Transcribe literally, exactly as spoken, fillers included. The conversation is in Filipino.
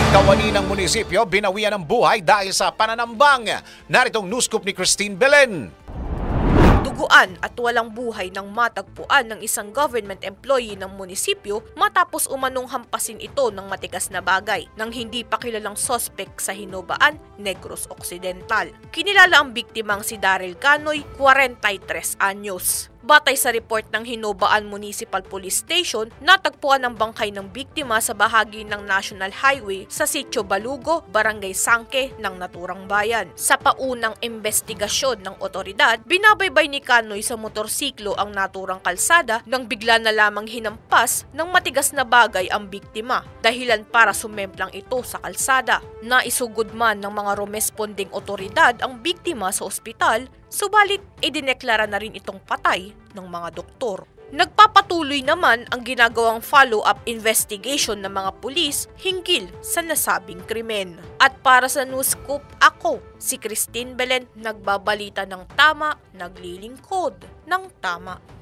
Kawani ng munisipyo binawian ng buhay dahil sa pananambang. Naritong news scoop ni Christine Belen. Duguan at walang buhay ng matagpuan ng isang government employee ng munisipyo matapos umanong hampasin ito ng matigas na bagay ng hindi pa kilalang sospek sa Hinobaan, Negros Occidental. Kinilala ang biktimang si Daryl Canoy, forty-tres anyos. Batay sa report ng Hinobaan Municipal Police Station, natagpuan ang bangkay ng biktima sa bahagi ng National Highway sa Sitio Balugo, Barangay Sangke ng naturang bayan. Sa paunang investigasyon ng otoridad, binabaybay ni Canoy sa motorsiklo ang naturang kalsada nang bigla na lamang hinampas ng matigas na bagay ang biktima, dahilan para sumemplang ito sa kalsada. Naisugod man ng mga rumesponding otoridad ang biktima sa ospital, subalit idineklara na rin itong patay ng mga doktor. Nagpapatuloy naman ang ginagawang follow-up investigation ng mga pulis hinggil sa nasabing krimen. At para sa News Scoop, ako, si Christine Belen, nagbabalita ng tama, naglilingkod ng tama.